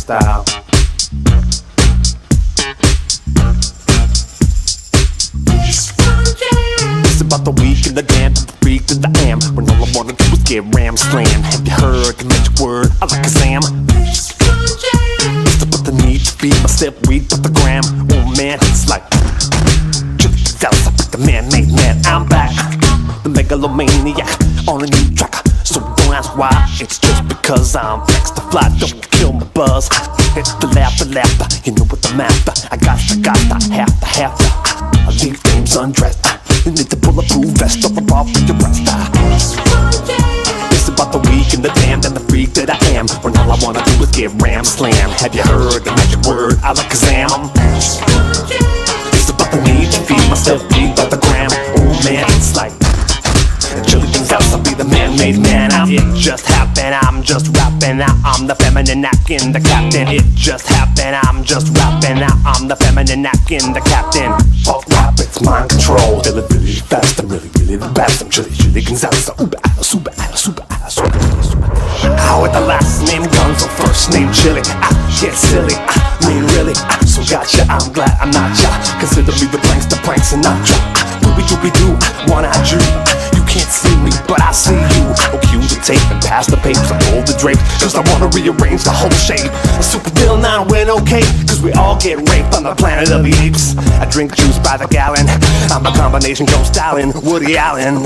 style. It's about the week and the damn, the freak that I am. When all I wanna do is get ram slammed. Have you heard the magic word? I like a Sam. It's about the need to feed myself weed, but the gram. Oh man, it's like Gonzales, I pick the man-made man. I'm back, the megalomaniac on a new track. So don't ask why, it's just because I'm extra fly. Don't kill my buzz. It's the laughter, you know what I'm after. I got to have to. I leave things undressed. You need the bulletproof vest up above with the rest. It's about the weak and the damned and the freak that I am. When all I wanna do is get ram slam. Have you heard the magic word? I like a Sam. It's about the need to feed myself, feed by the gram. Oh man, it's like Chili Gonzales, I'll be the man-made man. It just happened, I'm just rapping out. I'm the feminine napkin, the captain. It just happened, I'm just rapping out. I'm the feminine napkin, the captain. Fuck rap, it's mind control. Feel it really fast, I'm really the best. I'm Chili Gonzales, super. How with the last name Gonzo, first name Chili. I get silly, I mean really. So gotcha, I'm glad I'm not ya. Consider me the pranks and not ya. Doobie-doo, one-eyed Jew. You can't see me, but I see you. Oh, cue the tape and pass the papers. I pull the drapes, cause I wanna rearrange the whole shape. A super villain, I went okay, cause we all get raped on the planet of the apes. I drink juice by the gallon. I'm a combination Ghost Allen, Woody Allen.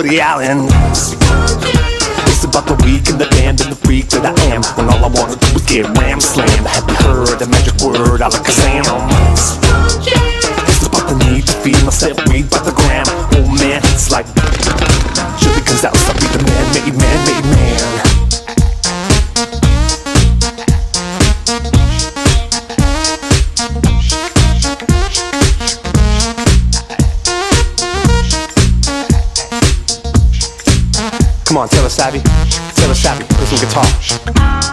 It's about the weak and the damned and the freak that I am. When all I wanna do is get ram slammed. Have you heard the magic word? I like a Sam. It's about the need to feed myself weed by the gram. Oh man, it's like Chili Gonzales, I'll be the man-made man. Come on, Taylor Savvy, play some guitar.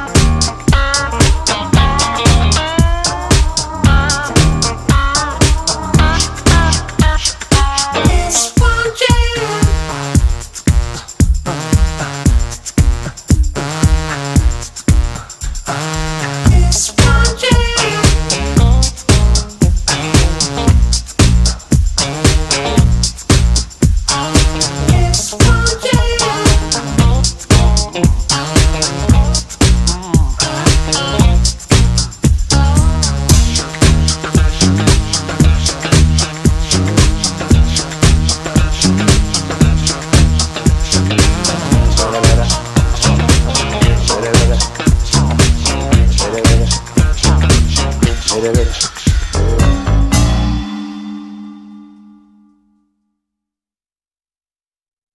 It is.